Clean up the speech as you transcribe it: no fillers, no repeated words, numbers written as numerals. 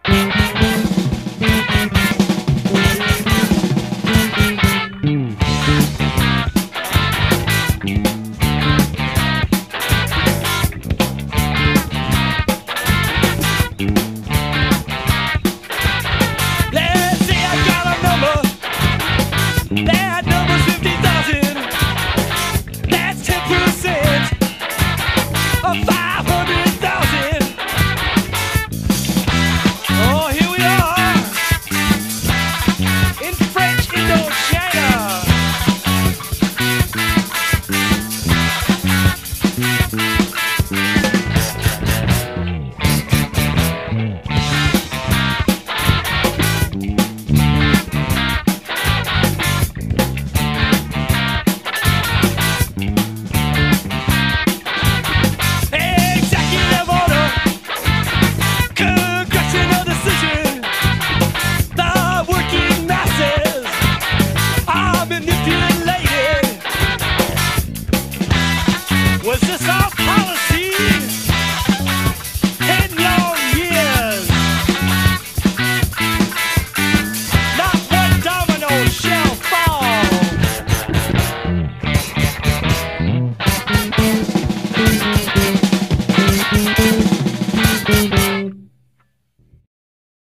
That number's 50,000. That's 10% of 500,000. Oh, here we are in French Indochina. If you